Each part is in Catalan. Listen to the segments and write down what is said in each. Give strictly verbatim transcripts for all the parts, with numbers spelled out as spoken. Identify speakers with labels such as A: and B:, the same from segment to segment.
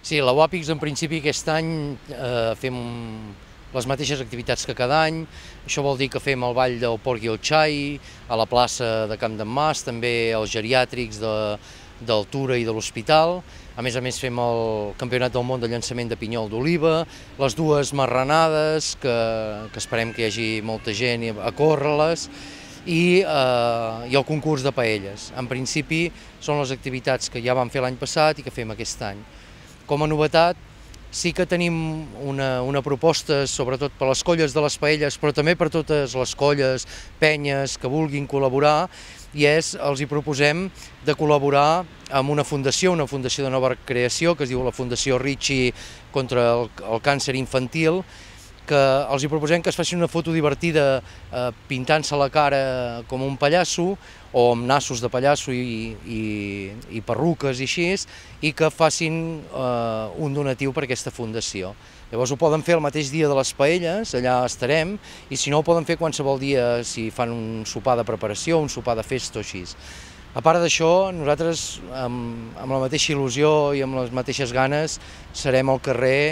A: Sí, la UAPICS en principi aquest any eh, fem les mateixes activitats que cada any. Això vol dir que fem el ball del porc i el xai a la plaça de Camp d'en Mas, també els geriàtrics de, d'Altura i de l'Hospital. A més a més fem el Campionat del Món de llançament de pinyol d'oliva, les dues marranades, que, que esperem que hi hagi molta gent a córrer-les, i, eh, i el concurs de paelles. En principi són les activitats que ja vam fer l'any passat i que fem aquest any. Com a novetat, sí que tenim una, una proposta, sobretot per les colles de les paelles, però també per totes les colles, penyes que vulguin col·laborar, i és, els hi proposem de col·laborar amb una fundació, una fundació de nova creació, que es diu la Fundació Ritchie contra el, el càncer infantil, que els hi proposem que es faci una foto divertida eh, pintant-se la cara com un pallasso o amb nassos de pallasso i, i, i perruques i així, i que facin eh, un donatiu per aquesta fundació. Llavors ho poden fer el mateix dia de les paelles, allà estarem, i si no ho poden fer qualsevol dia si fan un sopar de preparació, un sopar de festa o així. A part d'això, nosaltres, amb, amb la mateixa il·lusió i amb les mateixes ganes, serem al carrer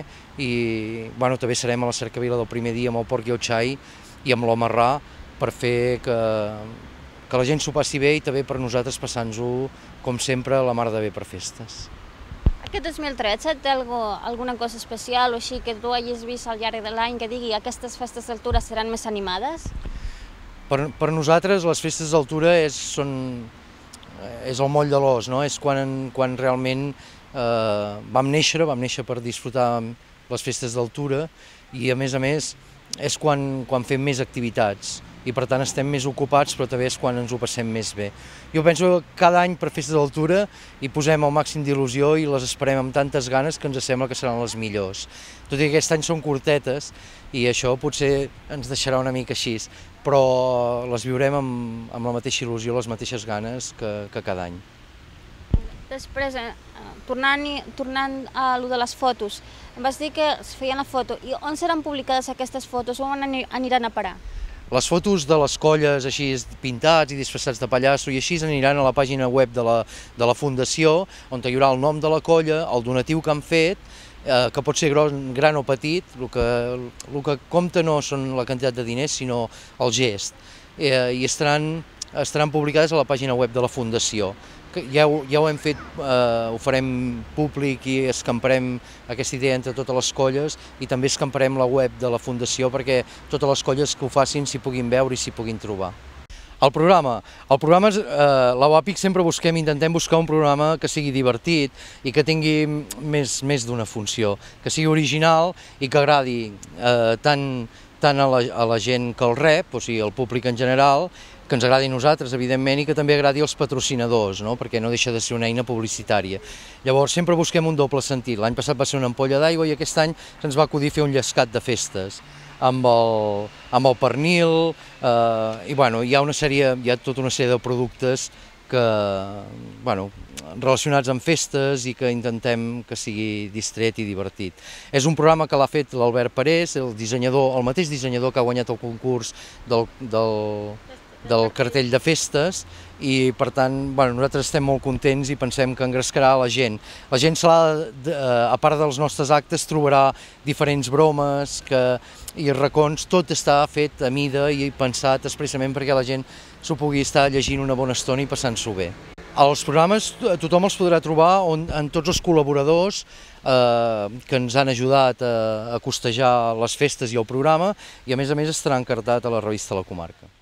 A: i bueno, també serem a la cercavila del primer dia amb el porc i el xai i amb l'Omarrà per fer que, que la gent s'ho passi bé i també per nosaltres passant-nos-ho, com sempre, la mar de bé per festes.
B: Aquest dos mil tretze té algo, alguna cosa especial o així que tu hagis vist al llarg de l'any que digui que aquestes festes d'Altura seran més animades?
A: Per, per nosaltres les festes d'Altura és, són, és el moll de l'os, no? És quan, quan realment eh, vam néixer, vam néixer per disfrutar les festes d'Altura i a més a més és quan, quan fem més activitats i per tant estem més ocupats, però també és quan ens ho passem més bé. Jo penso que cada any per festes d'Altura hi posem el màxim d'il·lusió i les esperem amb tantes ganes que ens sembla que seran les millors. Tot i que aquest any són curtetes i això potser ens deixarà una mica així, però les viurem amb, amb la mateixa il·lusió, les mateixes ganes que, que cada any.
B: Després, eh, tornant, tornant a allò de les fotos, em vas dir que es feien la foto. I on seran publicades aquestes fotos? On aniran a parar?
A: Les fotos de les colles així pintats i disfressats de pallasso i així aniran a la pàgina web de la, de la Fundació, on hi haurà el nom de la colla, el donatiu que han fet, eh, que pot ser gran, gran o petit, el que, el que compta no són la quantitat de diners, sinó el gest. Eh, I estaran, estaran publicades a la pàgina web de la Fundació. Ja ho, ja ho hem fet, eh, ho farem públic i escamparem aquesta idea entre totes les colles i també escamparem la web de la Fundació perquè totes les colles que ho facin s'hi puguin veure i s'hi puguin trobar. El programa, el programa és, eh, la UAPICS sempre busquem, intentem buscar un programa que sigui divertit i que tingui més, més d'una funció, que sigui original i que agradi eh, tant, tant a la, a la gent que el rep, o sigui, al públic en general, que ens agradi a nosaltres, evidentment, i que també agradi als patrocinadors, no? Perquè no deixa de ser una eina publicitària. Llavors, sempre busquem un doble sentit. L'any passat va ser una ampolla d'aigua i aquest any se'ns va acudir fer un llescat de festes amb el, amb el pernil, eh, i bueno, hi ha una sèrie, hi ha tota una sèrie de productes que, bueno, relacionats amb festes i que intentem que sigui distret i divertit. És un programa que l'ha fet l'Albert Parés, el dissenyador, el mateix dissenyador que ha guanyat el concurs del, del, del cartell de festes i per tant bueno, nosaltres estem molt contents i pensem que engrescarà la gent. La gent serà, a part dels nostres actes, trobarà diferents bromes que, i racons, tot està fet a mida i pensat expressament perquè la gent s'ho pugui estar llegint una bona estona i passant-s'ho bé. Els programes tothom els podrà trobar on, en tots els col·laboradors eh, que ens han ajudat a, a costejar les festes i el programa i a més a més estarà encartat a la revista La Comarca.